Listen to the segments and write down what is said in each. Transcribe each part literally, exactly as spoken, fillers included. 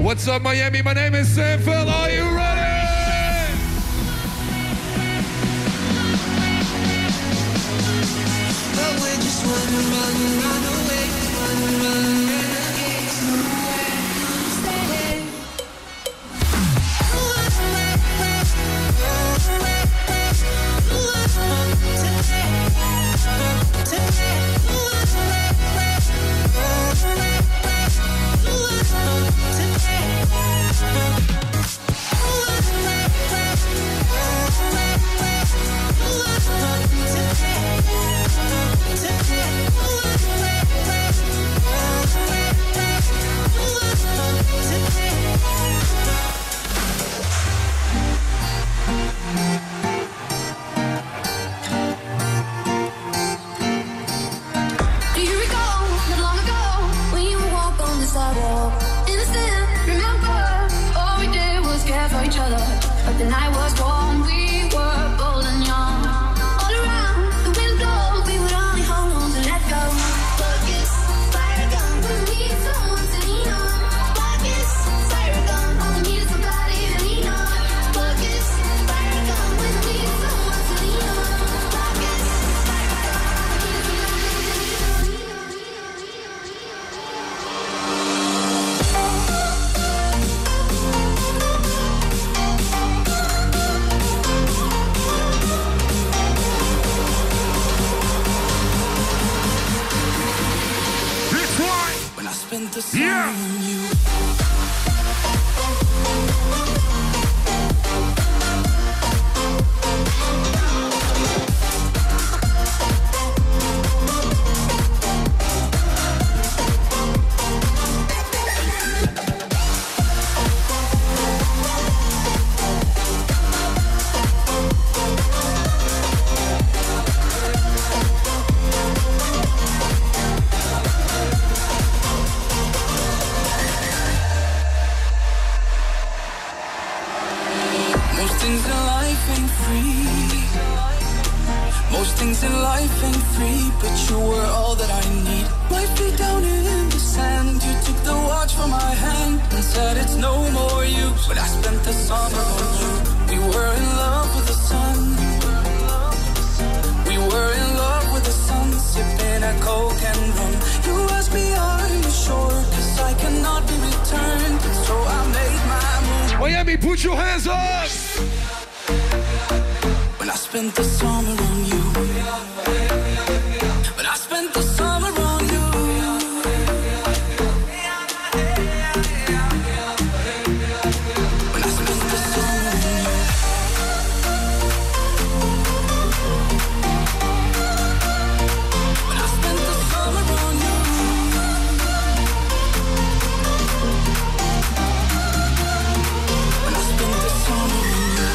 What's up, Miami? My name is Sam Phil. Are you ready? But we're just running, running, run away, running, running, renegades, nowhere to stay. But the night was warm, we were bold and young. All around, the wind blows, we would only hold on to let go. Focus, fire gun, we need someone to lean on. Focus, fire gun, all we need is somebody to lean on. Focus, fire gun, we need someone to lean on. Focus, fire gun, we need somebody to lean on. Spent the summer Yeah. on you. Most things in life ain't free. Most things in life ain't free, but you were all that I need. My feet down in the sand, you took the watch from my hand and said it's no more use. But I spent the summer on you. We were in love with the sun. We were in love with the sun, sipping a coke and rum. You asked me, are you sure? Cause I cannot be returned. So I made my move. Miami, put your hands up! When I spent the summer on you. When I spent the summer on you. When I spent the summer on you. When I spent the summer on you. When I spent the summer on you.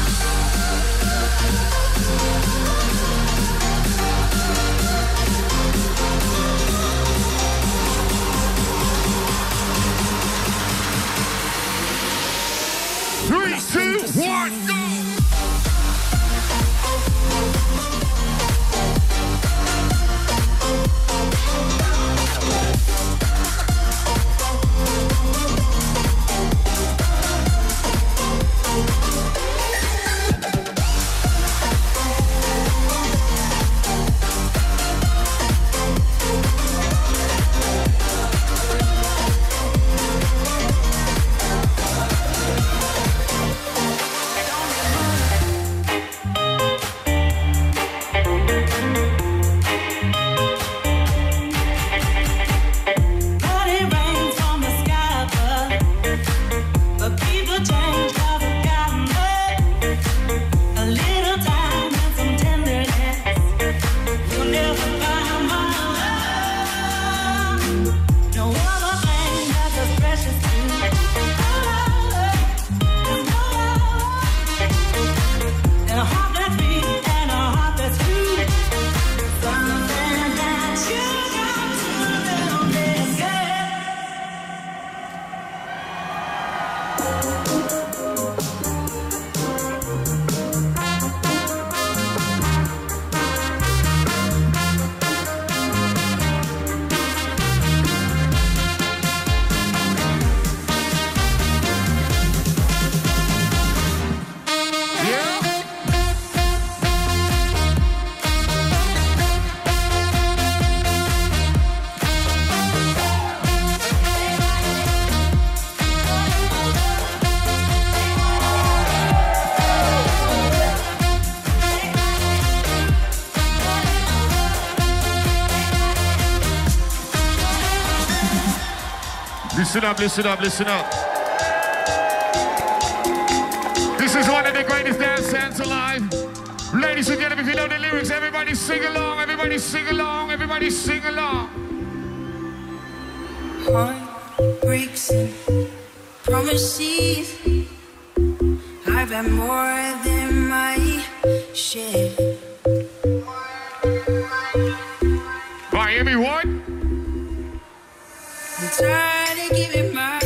Three, two, one, go! Listen up, listen up, listen up. This is one of the greatest dance hands alive. Ladies and gentlemen, if you know the lyrics, everybody sing along, everybody sing along, everybody sing along. Heart breaks and promises. I've got more than my share. Right, everyone. I'm trying to give it my